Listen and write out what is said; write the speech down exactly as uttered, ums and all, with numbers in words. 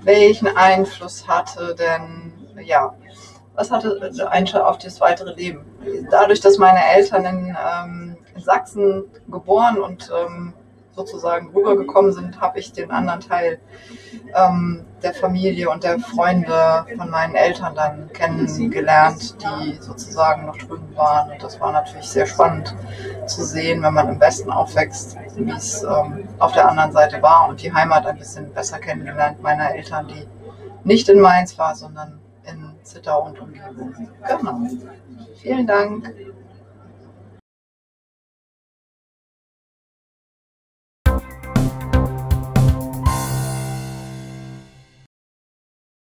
welchen Einfluss hatte denn, ja, was hatte Einfluss auf das weitere Leben? Dadurch, dass meine Eltern in, ähm, in Sachsen geboren und ähm, sozusagen rübergekommen sind, habe ich den anderen Teil ähm, der Familie und der Freunde von meinen Eltern dann kennengelernt, die sozusagen noch drüben waren. Und das war natürlich sehr spannend zu sehen, wenn man im Westen aufwächst, wie es ähm, auf der anderen Seite war und die Heimat ein bisschen besser kennengelernt meiner Eltern, die nicht in Mainz war, sondern in Zittau und Umgebung. Genau. Vielen Dank.